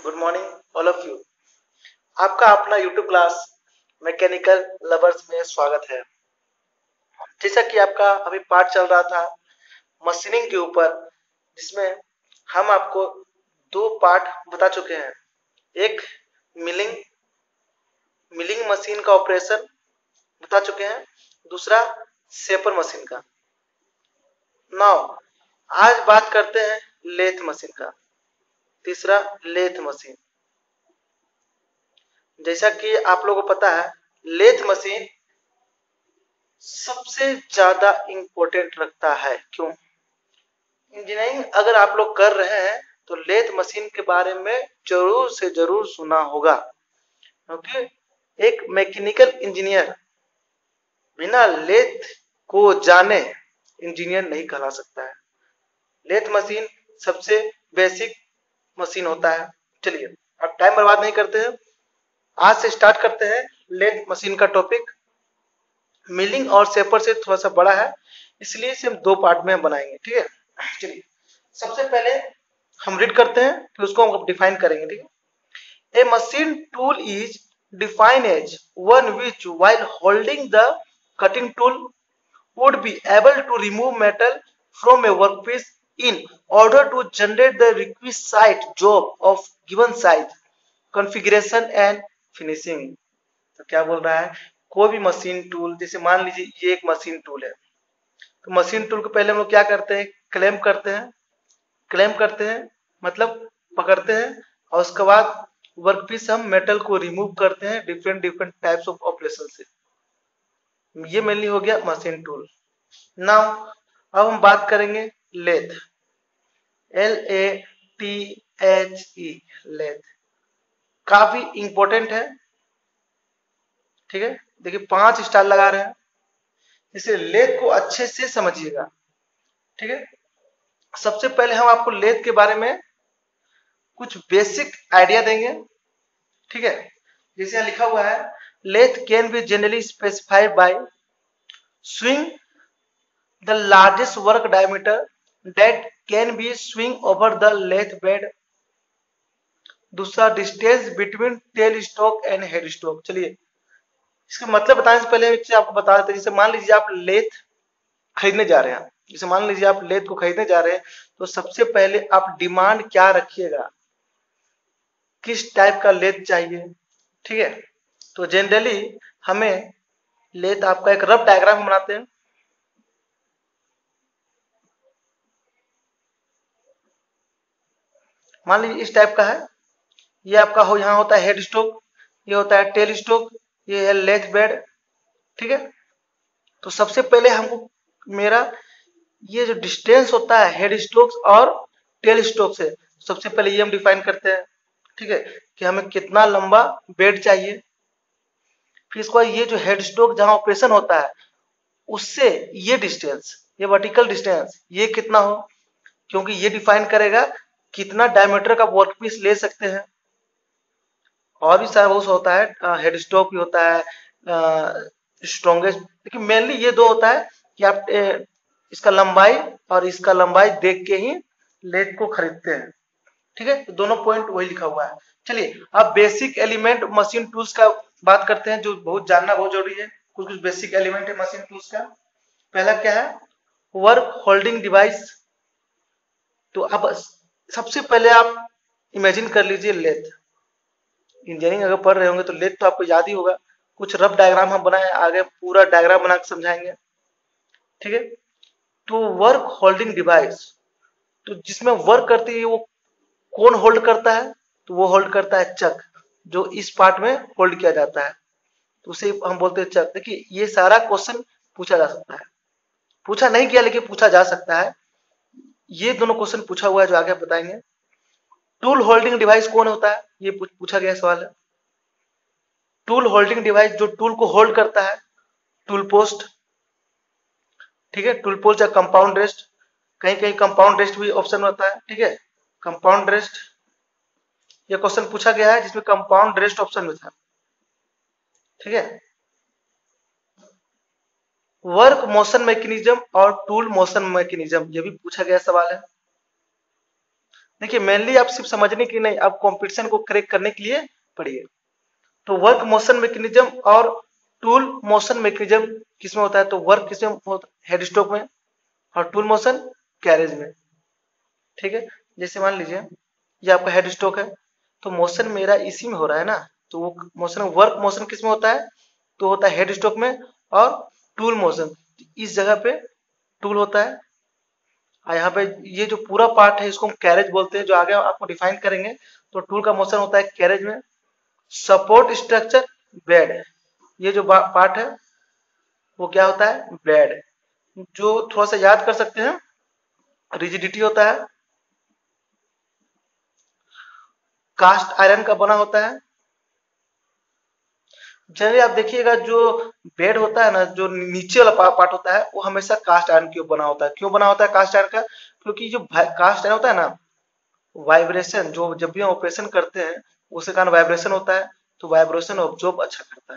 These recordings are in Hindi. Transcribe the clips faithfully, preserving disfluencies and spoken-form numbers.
Good morning all of you. आपका अपना यूट्यूब क्लास मैकेनिकल लवर्स में स्वागत है। जैसा कि आपका अभी पाठ चल रहा था मशीनिंग के ऊपर, जिसमें हम आपको दो पार्ट बता चुके हैं। एक मिलिंग मिलिंग मशीन का ऑपरेशन बता चुके हैं, दूसरा शेपर मशीन का। नाउ आज बात करते हैं लेथ मशीन का, तीसरा लेथ मशीन। जैसा कि आप लोगों को पता है, लेथ मशीन सबसे ज्यादा इंपॉर्टेंट रखता है। क्यों? इंजीनियरिंग अगर आप लोग कर रहे हैं तो लेथ मशीन के बारे में जरूर से जरूर सुना होगा, क्योंकि एक मैकेनिकल इंजीनियर बिना लेथ को जाने इंजीनियर नहीं कहला सकता है। लेथ मशीन सबसे बेसिक मशीन होता है। चलिए अब टाइम बर्बाद नहीं करते हैं, आज से स्टार्ट करते हैं लेथ मशीन का टॉपिक। मिलिंग और शेपर से थोड़ा सा बड़ा है, इसलिए इसे हम दो पार्ट में बनाएंगे। ठीक है, चलिए सबसे पहले हम रीड करते हैं, फिर उसको हम डिफाइन करेंगे। ठीक है, a machine tool is defined as one which while holding the cutting tool would be able to remove metal from a workpiece in order to generate the requisite job of given size, configuration and finishing। तो क्या बोल रहा है, कोई भी मशीन टूल, जैसे मान लीजिए ये एक मशीन टूल है, तो मशीन टूल को पहले हम लोग क्या करते हैं, क्लेम करते हैं। क्लेम करते हैं मतलब पकड़ते हैं, और उसके बाद वर्कपीस हम मेटल को रिमूव करते हैं different different types of operation से। ये मेनली हो गया मशीन टूल। नाउ अब हम बात करेंगे lathe, L A T H E, lathe काफी इंपॉर्टेंट है। ठीक है, देखिए पांच स्टार लगा रहे हैं, इसलिए लेथ को अच्छे से समझिएगा। ठीक है, सबसे पहले हम आपको लेथ के बारे में कुछ बेसिक आइडिया देंगे। ठीक है, जैसे यहाँ लिखा हुआ है, lathe can be generally specified by swing the largest work diameter that can be swing over the lathe bed। दूसरा distance between tail stock and head stock. चलिए इसका मतलब बताने से पहले आपको बता देते हैं, जैसे मान लीजिए आप लेथ खरीदने जा रहे हैं, जैसे मान लीजिए आप लेथ को खरीदने जा रहे हैं, तो सबसे पहले आप डिमांड क्या रखिएगा, किस टाइप का लेथ चाहिए। ठीक है, तो जनरली हमें लेथ आपका एक रफ डायग्राम बनाते हैं। मान लीजिए इस टाइप का है, ये आपका हो, यहाँ होता है हेड स्टॉक, ये होता है टेल स्टॉक, ये है लेथ बेड। ठीक है, तो सबसे पहले हमको मेरा ये जो डिस्टेंस होता है हेड स्टॉक और टेल स्टॉक से, सबसे पहले ये हम डिफाइन करते हैं। ठीक है, कि हमें कितना लंबा बेड चाहिए। फिर इसके बाद ये जो हेड स्टॉक जहां ऑपरेशन होता है उससे ये डिस्टेंस, ये वर्टिकल डिस्टेंस ये कितना हो, क्योंकि ये डिफाइन करेगा कितना डायमीटर का वर्कपीस ले सकते हैं। और भी सारा बहुत होता है, हेड स्टॉक भी होता है, स्ट्रॉन्गेस्ट, लेकिन मेनली ये दो होता है कि आप ए, इसका लंबाई और इसका लंबाई देख के ही लेथ को खरीदते हैं। ठीक है, तो दोनों पॉइंट वही लिखा हुआ है। चलिए अब बेसिक एलिमेंट मशीन टूल्स का बात करते हैं, जो बहुत जानना बहुत जरूरी है। कुछ कुछ बेसिक एलिमेंट है मशीन टूल्स का। पहला क्या है, वर्क होल्डिंग डिवाइस। तो अब सबसे पहले आप इमेजिन कर लीजिए लेथ, इंजीनियरिंग अगर पढ़ रहे होंगे तो लेथ तो आपको याद ही होगा। कुछ रफ डायग्राम हम बनाए, आगे पूरा डायग्राम बना के समझाएंगे। ठीक है, तो वर्क होल्डिंग डिवाइस, तो जिसमें वर्क करती है वो कौन होल्ड करता है, तो वो होल्ड करता है चक, जो इस पार्ट में होल्ड किया जाता है, तो उसे हम बोलते हैं चक। देखिए ये सारा क्वेश्चन पूछा जा सकता है, पूछा नहीं किया लेकिन पूछा जा सकता है। ये दोनों क्वेश्चन पूछा हुआ है जो आगे बताएंगे। टूल होल्डिंग डिवाइस कौन होता है, ये पूछा गया सवाल है। टूल होल्डिंग डिवाइस जो टूल को होल्ड करता है, टूल पोस्ट। ठीक है, टूल पोस्ट या कंपाउंड रेस्ट, कहीं कहीं कंपाउंड रेस्ट भी ऑप्शन होता है। ठीक है, कंपाउंड रेस्ट, ये क्वेश्चन पूछा गया है जिसमें कंपाउंड रेस्ट ऑप्शन में था। ठीक है, वर्क मोशन मैकेनिज्म और टूल मोशन मैकेनिज्म, ये भी पूछा गया सवाल है। देखिए मेनली आप सिर्फ समझने के लिए नहीं, आप कंपटीशन को क्रैक करने के लिए पढ़िए। तो वर्क मोशन मैकेनिज्म और टूल मोशन मैकेनिज्म किसमें होता है? तो वर्क किसमें होता है? हेड स्ट्रोक में, और टूल मोशन कैरेज में। ठीक है, जैसे मान लीजिए ये आपका हेड स्ट्रोक है, तो मोशन मेरा इसी में हो रहा है ना, तो वो मोशन वर्क मोशन किस में होता है? तो होता है हेड स्ट्रोक में, और टूल मोशन इस जगह पे टूल होता है। और यहाँ पे ये जो पूरा पार्ट है इसको हम कैरेज बोलते हैं, जो आगे आपको डिफाइन करेंगे। तो टूल का मोशन होता है कैरेज में। सपोर्ट स्ट्रक्चर बेड, ये जो पार्ट है वो क्या होता है? बेड। जो थोड़ा सा याद कर सकते हैं, रिजिडिटी होता है, कास्ट आयरन का बना होता है। जनरली आप देखिएगा जो बेड होता है ना, जो नीचे वाला पार्ट होता है वो हमेशा कास्ट आयरन के बना होता है। क्यों बना होता है कास्ट आयरन का? क्योंकि जो कास्ट आयरन होता है ना, वाइब्रेशन जो जब भी हम ऑपरेशन करते हैं उसके कारण वाइब्रेशन होता है, तो वाइब्रेशन ऑब्जॉर्ब अच्छा करता है।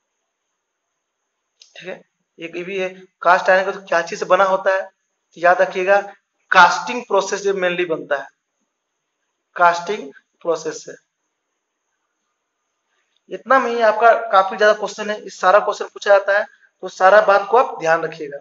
ठीक है, एक ये भी है। कास्ट आयरन का तो क्या चीज से बना होता है? तो याद रखिएगा, कास्टिंग प्रोसेस से मेनली बनता है, कास्टिंग प्रोसेस से। इतना में ही आपका काफी ज्यादा क्वेश्चन है, इस सारा क्वेश्चन पूछा जाता है, तो सारा बात को आप ध्यान रखिएगा।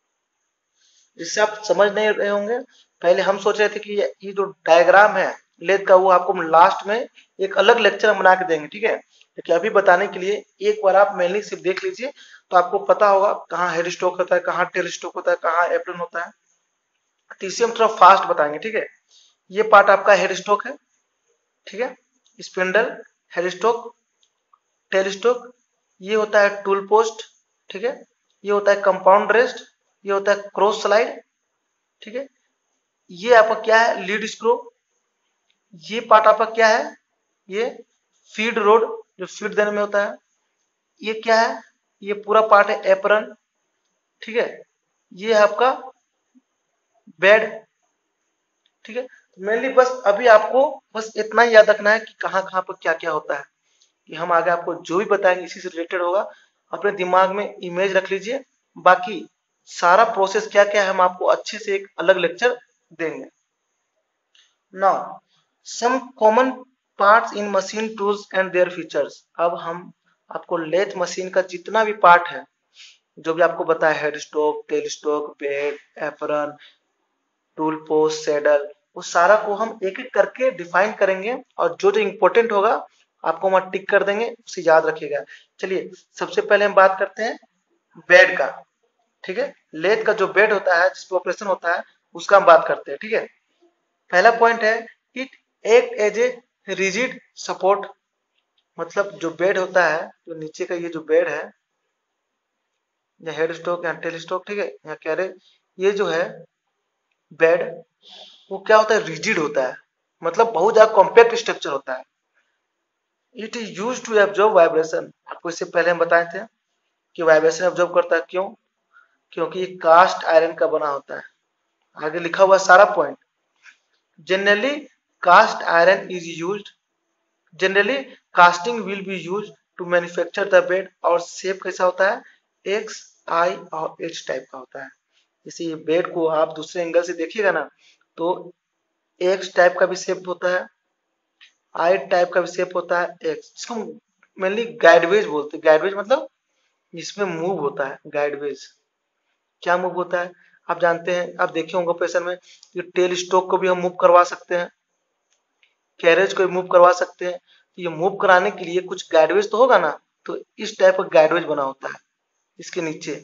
जिससे आप समझ नहीं रहे होंगे, पहले हम सोच रहे थे कि ये जो डायग्राम है लेथ का, वो आपको लास्ट में एक अलग लेक्चर बना के देंगे। ठीक है, लेकिन अभी बताने के लिए एक बार आप मेनली सिर्फ देख लीजिए, तो आपको पता होगा कहाँ हेड स्ट्रोक होता है, कहाँ टेल स्ट्रोक होता है, कहाँ एप्रन होता है। तो इसे हम थोड़ा फास्ट बताएंगे। ठीक है, ये पार्ट आपका हेड स्ट्रोक है। ठीक है, spindle, head stroke, tail stroke, ये होता है टूल पोस्ट। ठीक है, ये होता है कंपाउंड रेस्ट, ये होता है क्रॉस स्लाइड। ठीक है, ये आपका क्या है? Lead screw. ये पार्ट आपका क्या है? ये फीड रोड, जो फीड देने में होता है। ये क्या है? ये पूरा पार्ट है एप्रन। ठीक है, ये है आपका बेड। ठीक है, मेनली बस अभी आपको बस इतना ही याद रखना है कि कहाँ कहाँ पर क्या क्या होता है, कि हम आगे आपको जो भी बताएंगे इसी से रिलेटेड होगा। अपने दिमाग में इमेज रख लीजिए, बाकी सारा प्रोसेस क्या क्या है हम आपको अच्छे से एक अलग लेक्चर देंगे। Now some common parts in machine tools and their features. अब हम आपको लेथ मशीन का जितना भी पार्ट है, जो भी आपको बताया, head stroke, tail stroke, bed, apron, tool post, saddle, वो सारा को हम एक एक करके डिफाइन करेंगे, और जो जो इंपॉर्टेंट होगा आपको हम टिक कर देंगे, उसे याद रखिएगा। चलिए सबसे पहले हम बात करते हैं बेड का। ठीक है, लेथ का जो बेड होता है जिसपे ऑपरेशन होता है उसका हम बात करते हैं। ठीक है, पहला पॉइंट है, it act as a rigid support. मतलब जो बेड होता है, जो नीचे का ये जो बेड है, या हेड स्ट्रोक या टेल स्ट्रोक, ठीक है, या कैरेज, ये जो है बेड, वो क्या होता है? रिजिड होता है, मतलब बहुत ज्यादा कॉम्पैक्ट स्ट्रक्चर होता है। It is use to absorb vibration. आपको इससे पहले हम बताए थे कि वाइब्रेशन एब्जॉर्ब करता है। क्यों? क्योंकि ये कास्ट आयरन का बना होता है। आगे लिखा हुआ सारा point, generally cast iron is used, generally casting will be use to manufacture the bed. और शेप कैसा होता है? एक्स, आई और एच टाइप का होता है। जैसे ये बेड को आप दूसरे एंगल से देखिएगा ना, तो एक्स टाइप का भी शेप होता है, आई टाइप का भी शेप होता है, एक्स, जिसको मेनली गाइडवेज बोलते हैं। गाइडवेज मतलब जिसमें मूव होता है। गाइडवेज क्या मूव होता है? आप जानते हैं, आप देखे होंगे ऑपरेशन में, ये टेल स्ट्रोक को भी हम मूव करवा सकते हैं, कैरेज को भी मूव करवा सकते हैं। तो ये मूव कराने के लिए कुछ गाइडवेज तो होगा ना, तो इस टाइप का गाइडवेज बना होता है इसके नीचे।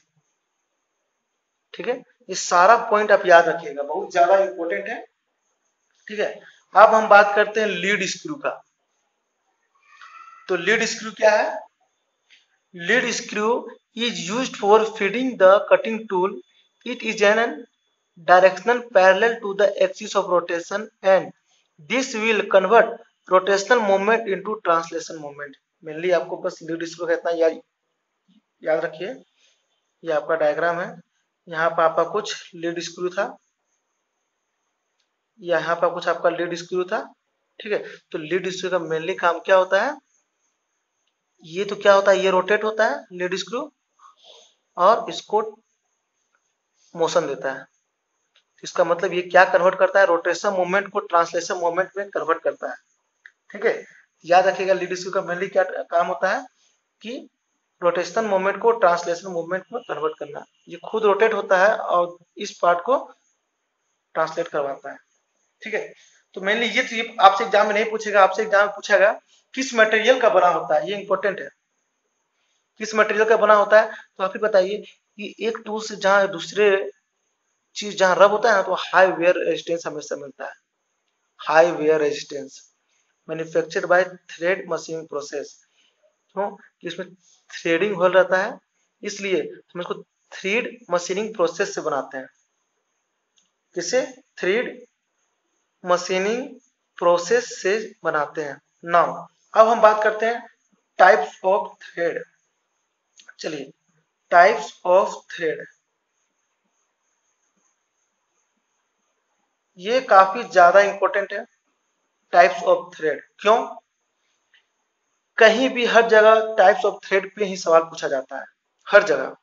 ठीक है, ये सारा पॉइंट आप याद रखिएगा, बहुत ज्यादा इंपॉर्टेंट है। ठीक है, अब हम बात करते हैं लीड स्क्रू का। तो लीड स्क्रू क्या है? Lead screw is used for feeding the cutting tool. It is an directional parallel to the axis of rotation, and this will convert rotational moment into translation moment. Mainly आपको बस लीड स्क्रू का इतना याद याद रखिए। ये आपका डायग्राम है, यहाँ पर आपका कुछ लीड स्क्रू था, यहाँ पर कुछ आपका लीड स्क्रू था। ठीक है, तो लीड स्क्रू का मेनली काम क्या होता है? ये तो क्या होता है? ये रोटेट होता है लीड स्क्रू, और इसको मोशन देता है। इसका मतलब ये क्या कन्वर्ट करता है, रोटेशन मूवमेंट को ट्रांसलेशन मूवमेंट में कन्वर्ट करता है। ठीक है, याद रखिएगा लीड स्क्रू का मेनली क्या काम होता है कि रोटेशन मूवमेंट को ट्रांसलेशन मूवमेंट में कन्वर्ट करना। ये खुद रोटेट होता है और इस पार्ट को ट्रांसलेट करवाता है। ठीक है, तो मेनली ये तो ये आपसे एग्जाम में नहीं पूछेगा, आपसे एग्जाम में पूछेगा किस मटेरियल का बना होता है, ये इंपॉर्टेंट है। किस मटेरियल का बना होता है, तो आप ही बताइए कि एक टूल से जहां दूसरे चीज जहां रब होता है ना, तो हाई वेयर रेजिस्टेंस हमेशा मिलता है। High wear resistance manufactured by thread machining process. क्यों, इसमें थ्रेडिंग हो रहता है, इसलिए हम इसको थ्रेड मशीनिंग प्रोसेस से बनाते हैं। किसे, थ्रेड मशीनिंग प्रोसेस से बनाते हैं। नाउ अब हम बात करते हैं टाइप्स ऑफ थ्रेड। चलिए, टाइप्स ऑफ थ्रेड, ये काफी ज्यादा इंपॉर्टेंट है। टाइप्स ऑफ थ्रेड क्यों, कहीं भी हर जगह टाइप्स ऑफ थ्रेड पे ही सवाल पूछा जाता है, हर जगह।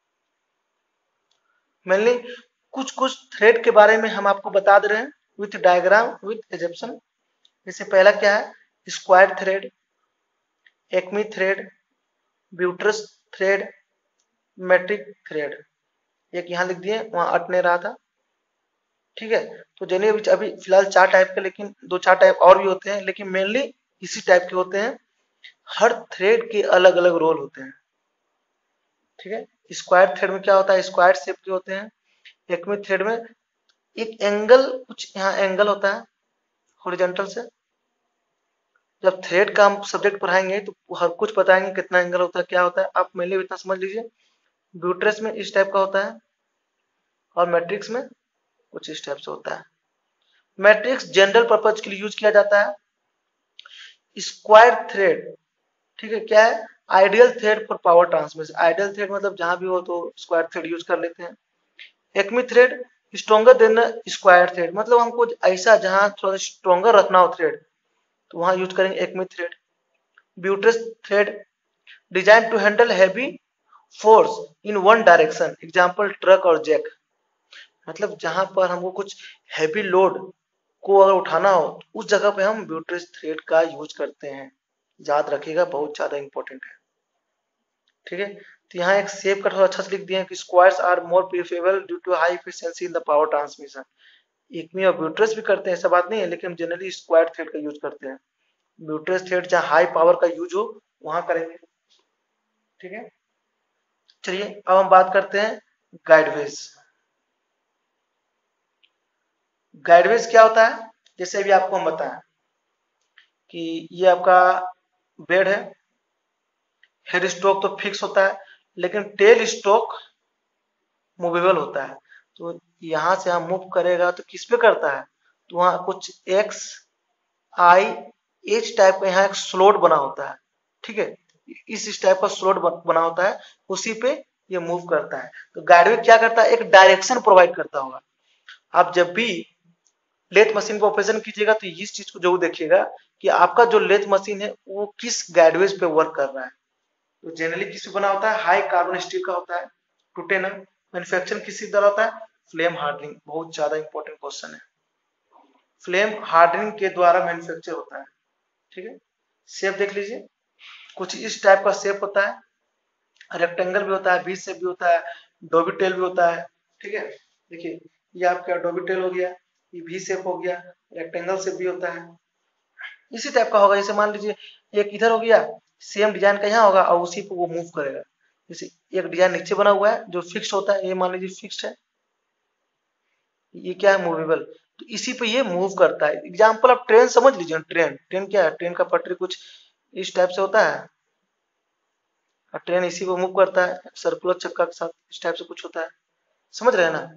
मेनली कुछ कुछ थ्रेड के बारे में हम आपको बता दे रहे हैं विथ डायग्राम विथ एग्जाम्पल। जैसे पहला क्या है, square thread, acme thread, buttress thread, metric thread. एक यहाँ लिख दिए, वहां अट नहीं रहा था। ठीक है, तो जनिए अभी फिलहाल चार टाइप के, लेकिन दो चार टाइप और भी होते हैं, लेकिन मेनली इसी टाइप के होते हैं। हर थ्रेड के अलग अलग रोल होते हैं। ठीक है, स्क्वायर थ्रेड में क्या होता है, स्क्वायर शेप के होते हैं। एक्मी थ्रेड में एक एंगल, कुछ यहाँ एंगल होता है हॉरिजॉन्टल से। जब थ्रेड का हम सब्जेक्ट पढ़ाएंगे तो हर कुछ बताएंगे कितना एंगल होता है, क्या होता है। आप मेनली इतना समझ लीजिए। ब्यूट्रस में इस टाइप का होता है और मैट्रिक्स में कुछ इस टाइप से होता है। मैट्रिक्स जनरल पर्पज के लिए यूज किया जाता है। स्क्वायर थ्रेड, ठीक है, क्या है, ideal thread for power transmission. Ideal thread मतलब जहां भी हो तो स्क्वायर थ्रेड यूज कर लेते हैं। Acme thread stronger than square thread, मतलब हमको ऐसा जहां थोड़ा स्ट्रॉन्गर रखना हो थ्रेड तो वहां यूज करेंगे acme thread. Buttress thread design to handle heavy force in one direction, example truck और जैक। मतलब जहां पर हमको कुछ हैवी लोड को अगर उठाना हो तो उस जगह पे हम ब्यूट्रस थ्रेड का यूज करते हैं। याद रखिएगा, बहुत ज्यादा इंपॉर्टेंट है। ठीक है, तो यहाँ एक शेप का थोड़ा अच्छा से लिख दिया है कि squares are more preferable due to high efficiency in the power transmission. Acme और ब्यूट्रस भी करते हैं, ऐसा बात नहीं है, लेकिन हम जनरली स्क्वायर थ्रेड का यूज करते हैं। ब्यूट्रस थ्रेड जहाँ हाई पावर का यूज हो वहां करेंगे। ठीक है, चलिए अब हम बात करते हैं गाइडवेज। गाइडवेज क्या होता है, जैसे अभी आपको हम बताएं कि ये आपका बेड है, हेड स्ट्रोक तो फिक्स होता है, लेकिन टेल स्ट्रोक मूवेबल होता है। तो यहां से हम मूव करेगा तो किस पे करता है, तो वहां कुछ एक्स आई एच टाइप का यहाँ एक स्लोट बना होता है। ठीक है, इस इस टाइप का स्लोट बना होता है, उसी पे ये मूव करता है। तो गाइडवे क्या करता है, एक डायरेक्शन प्रोवाइड करता होगा। आप जब भी लेथ मशीन को ऑपरेशन कीजिएगा तो इस चीज को जरूर देखिएगा कि आपका जो लेथ मशीन है वो किस गाइडवेज पे वर्क कर रहा है। तो जनरली किस पे बना होता है, हाई कार्बन स्टील का होता है। टू टेन मैन्युफैक्चरिंग किस द्वारा होता है, फ्लेम हार्डनिंग। बहुत ज्यादा इंपॉर्टेंट क्वेश्चन है, फ्लेम हार्डनिंग के द्वारा मैन्युफैक्चर होता है। ठीक है, शेप देख लीजिए, कुछ इस टाइप का शेप होता है, रेक्टेंगल भी होता है, वी शेप भी होता है, डोबी टेल भी होता है। ठीक है, देखिए ये आपका डोबी टेल हो गया, ये वी शेप हो गया, रेक्टेंगल शेप भी होता है। इसी टाइप का होगा, जैसे मान लीजिए एक इधर हो गया, सेम डिजाइन का यहाँ होगा और उसी पे वो मूव करेगा। जैसे एक डिजाइन नीचे बना हुआ है जो फिक्स होता है, ये मान लीजिए फिक्स्ड है, ये क्या है, मूवेबल। तो इसी पे ये मूव करता है। एग्जाम्पल आप ट्रेन समझ लीजिए, ट्रेन ट्रेन क्या है, ट्रेन का पटरी कुछ इस टाइप से होता है और ट्रेन इसी पे मूव करता है सर्कुलर चक्का के साथ, इस टाइप से कुछ होता है। समझ रहे हैं ना।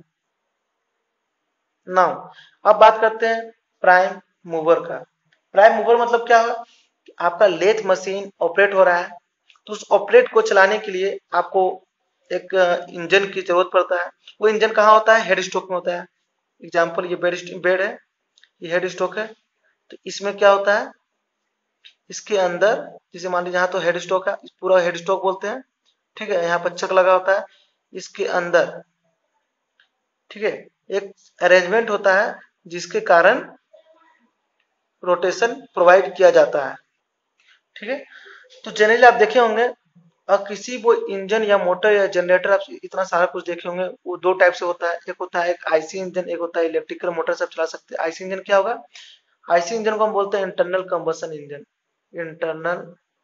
नाउ अब बात करते हैं प्राइम मूवर का। प्राइम मूवर मतलब क्या है, आपका लेथ मशीन ऑपरेट हो रहा है, तो उस ऑपरेट को चलाने के लिए आपको एक इंजन की जरूरत पड़ता है। वो इंजन कहाँ होता है, हेड स्टॉक में होता है। एग्जाम्पल ये बेड बेड है, ये हेड स्टॉक है। तो इसमें क्या होता है, इसके अंदर जैसे मान लीजिए यहाँ तो हेड स्टॉक है, पूरा हेड स्टॉक बोलते हैं। ठीक है, यहाँ पर चक लगा होता है इसके अंदर। ठीक है, एक अरेंजमेंट होता है जिसके कारण रोटेशन प्रोवाइड किया जाता है। ठीक है, तो जनरली आप देखे होंगे और किसी वो इंजन या मोटर या जनरेटर आप इतना सारा कुछ देखे होंगे, वो दो टाइप से होता है। एक होता है एक आईसी इंजन, एक होता है इलेक्ट्रिकल मोटर से आप चला सकते हैं। आईसी इंजन क्या होगा? आईसी इंजन को हम बोलते हैं internal combustion engine. Internal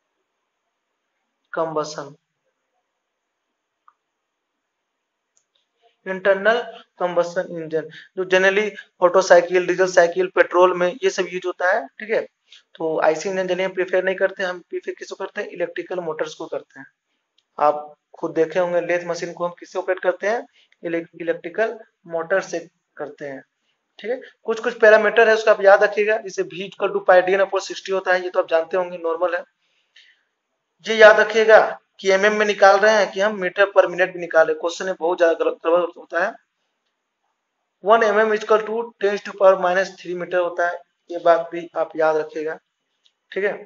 combustion internal combustion engine जो generally motorcycle, diesel cycle, petrol में ये सब यूज होता है। ठीक है, तो आईसी इंजन जनरली प्रीफर नहीं करते, हम प्रीफर किसको करते हैं? इलेक्ट्रिकल मोटर्स को करते हैं। आप खुद देखे होंगे लेथ मशीन को हम किससे ऑपरेट करते हैं? इलेक्ट्रिकल मोटर से करते हैं। ठीक है, कुछ कुछ पैरामीटर है उसका आप याद रखिएगा, जैसे v equal to pi D N upon sixty होता है, ये तो आप जानते होंगे, नॉर्मल है। ये याद रखिएगा कि एमएम में निकाल रहे हैं कि हम मीटर पर मिनट में निकाले। क्वेश्चन में बहुत ज्यादा गलत होता है। One M M equal to ten to power minus three metre होता है, ये बात भी आप याद रखिएगा। ठीक है,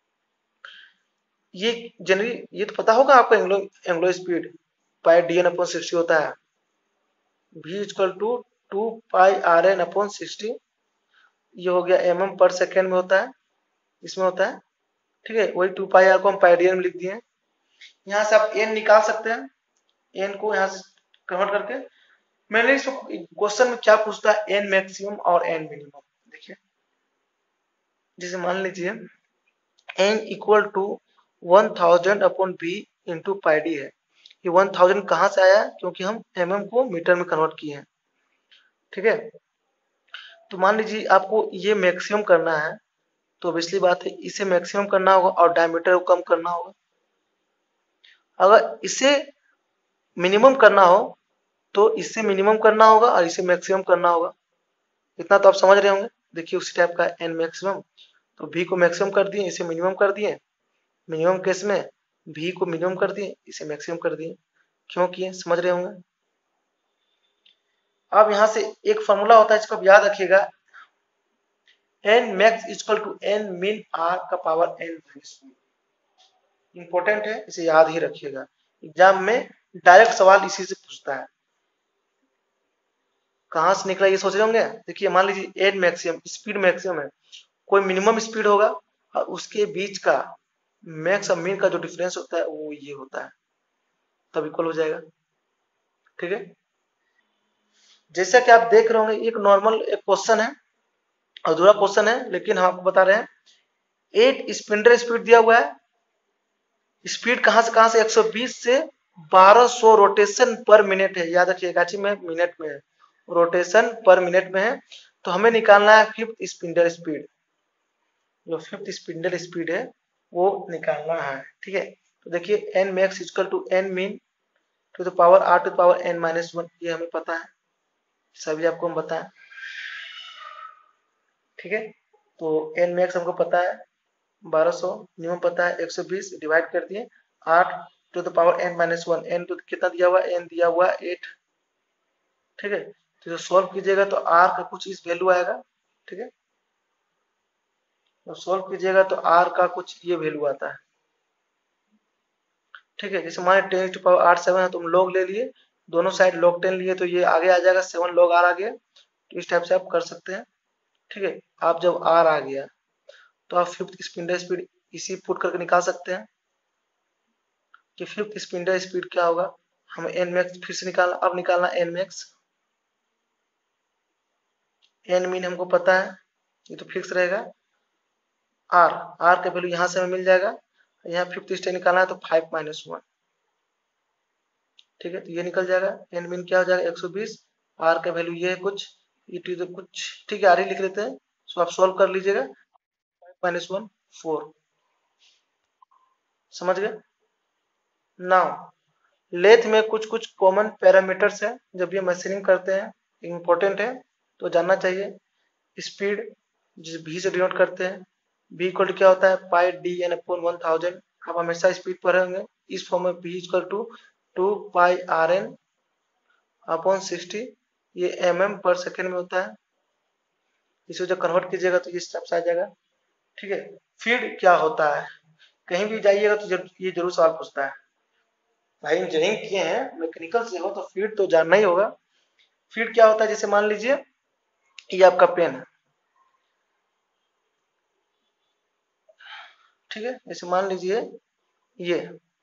ये जनरली ये तो पता होगा आपको, angular angular speed pi D N upon sixty होता है, v equal to two pi R N upon sixty, ये हो गया एम एम पर सेकेंड में होता है, इसमें होता है। ठीक है, वही टू पाई आर को हम पाई डी एन में लिख दिए। यहाँ से आप एन निकाल सकते हैं, एन को यहाँ से कन्वर्ट करके। मैंने इसको क्वेश्चन में क्या पूछता है? एन मैक्सिमम और एन मिनिमम। देखिए, जैसे मान लीजिए N equal to one thousand upon V into pi D है। ये वन थाउजेंड कहाँ से आया? क्योंकि हम एम एम को मीटर में कन्वर्ट किए हैं। ठीक है, तो मान लीजिए आपको ये मैक्सिमम करना है, तो ऑब्वियसली बात है इसे मैक्सिमम करना होगा और डायमीटर को कम करना होगा। अगर इसे मिनिमम करना हो तो इससे मिनिमम करना होगा और इसे मैक्सिमम करना होगा। इतना तो आप समझ रहे होंगे। देखिए उसी टाइप का एन मैक्सिमम, तो v को मैक्सिमम कर दिए, इसे मिनिमम कर दिए। मिनिमम केस में v को मिनिमम कर दिए, इसे मैक्सिमम कर दिए। क्यों किए समझ रहे होंगे। अब यहाँ से एक फॉर्मूला होता है, इसको आप याद रखिएगा, N max equal to N min R का power N minus one. Important है, इसे याद ही रखिएगा, एग्जाम में डायरेक्ट सवाल इसी से पूछता है। कहां से निकला ये सोच रहे होंगे। देखिए मान लीजिए एन मैक्सिमम स्पीड मैक्सिमम है, कोई मिनिमम स्पीड होगा और उसके बीच का मैक्स और मिन का जो डिफरेंस होता है वो ये होता है, तब इक्वल हो जाएगा। ठीक है, जैसा कि आप देख रहे होंगे एक नॉर्मल एक क्वेश्चन है, अधूरा क्वेश्चन है, लेकिन हम आपको बता रहे हैं एट स्पिंडल स्पीड दिया हुआ है। स्पीड कहां से कहां से एक सौ बीस से बारह सौ रोटेशन पर मिनट है। याद रखिएगा में मिनट में है, रोटेशन पर मिनट में है। तो हमें निकालना है फिफ्थ स्पिंडल स्पीड, जो फिफ्थ स्पिंडल स्पीड है वो निकालना है। ठीक है, तो देखिए N max equal to N min to the power R to the power N minus one, ये हमें पता है, सभी आपको हम बताएं। ठीक है, तो एन मैक्स हमको पता है बारह सौ, मिनिमम पता है एक सौ बीस, डिवाइड कर दिए आठ to the power N minus one. N two कितना दिया हुआ? एन दिया हुआ एट। ठीक है, तो जो सॉल्व कीजिएगा तो आर का कुछ इस वैल्यू आएगा। ठीक है, तो सॉल्व कीजिएगा तो आर का कुछ ये वैल्यू आता है। ठीक है, जैसे हमारे टेन टू पावर आठ सेवन है तो हम लॉग ले लिए, दोनों साइड लॉग टेन लिए तो ये आगे आ जाएगा सेवन लॉग आर आ गया। तो इस टाइप से आप कर सकते हैं। ठीक है, आप जब आर आ गया तो आप फिफ्थ स्पिंडल स्पीड इसी पुट करके निकाल सकते हैं कि फिफ्थ स्पिंडल स्पीड क्या होगा। हम एन मैक्स फिर से निकालना, अब निकालना एन मैक्स। एन मीन हमको पता है, ये तो फिक्स रहेगा। आर आर का वैल्यू यहाँ से हमें मिल जाएगा, यहाँ फिफ्थ स्टेप निकालना है तो फाइव माइनस वन। ठीक है, तो ये निकल जाएगा। एन मीन क्या हो जाएगा? एक सौ बीस। आर का वैल्यू ये है कुछ, ये तो कुछ, ठीक है आर ही लिख लेते हैं। सो आप सॉल्व कर लीजिएगा, फाइव माइनस वन फोर। समझ गए। नाउ लेथ में कुछ कुछ कॉमन पैरामीटर्स हैं जब ये मशीनिंग करते हैं, इंपॉर्टेंट है तो जानना चाहिए। स्पीड जिस भी से डिनोट करते हैं, बी इक्वल क्या होता है? Pi D N upon one thousand. आप हमेशा स्पीड पढ़े होंगे इस फॉर्म में, V equal to two pi R N upon sixty, ये एम एम पर सेकेंड में होता है। इसे जब कन्वर्ट कीजिएगा तो इस टाइप से आ जाएगा। ठीक है, फीड क्या होता है? कहीं भी जाइएगा तो जब ये जरूर सवाल पूछता है। भाई इंजीनियरिंग किए हैं, मैकेनिकल से हो तो फीड तो जानना ही होगा। फीड क्या होता है, जैसे मान लीजिए ये आपका पेन है, ठीक है, जैसे मान लीजिए ये,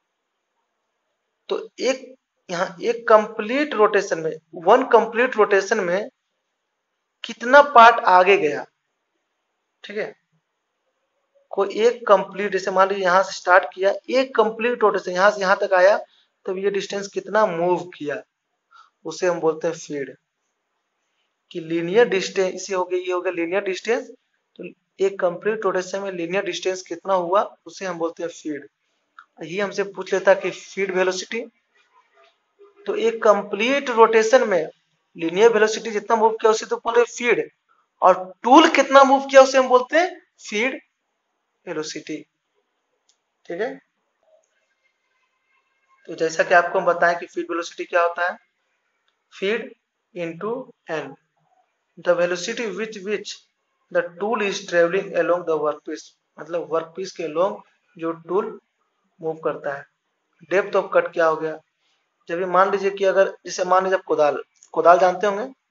तो एक यहाँ एक कंप्लीट रोटेशन में, वन कंप्लीट रोटेशन में कितना पार्ट आगे गया, ठीक है, कोई एक कंप्लीट, जैसे मान लीजिए यहाँ से स्टार्ट किया, एक कंप्लीट रोटेशन यहाँ से यहाँ तक आया, तब ये डिस्टेंस कितना मूव किया, उसे हम बोलते हैं फीड। कि लीनियर डिस्टेंस हो गया, ये हो गया लीनियर डिस्टेंस, तो एक कंप्लीट रोटेशन में लीनियर डिस्टेंस कितना हुआ उसे हम बोलते हैं फीड। ये हमसे पूछ लेता कि फीड वेलोसिटी, तो एक कंप्लीट रोटेशन में लीनियर वेलोसिटी जितना मूव किया उसे तो बोलते हैं फीड, और टूल कितना मूव किया उसे हम बोलते हैं फीड वेलोसिटी, ठीक है। तो जैसा कि आपको हम बताएं कि फीड वेलोसिटी क्या होता है, feed into N, the velocity with which the tool is travelling along the workpiece, मतलब वर्कपीस के अलोंग जो टूल मूव करता है। डेप्थ ऑफ कट क्या हो गया, जब ये मान लीजिए कि अगर जैसे मान लीजिए आप कोदाल कोदाल जानते होंगे,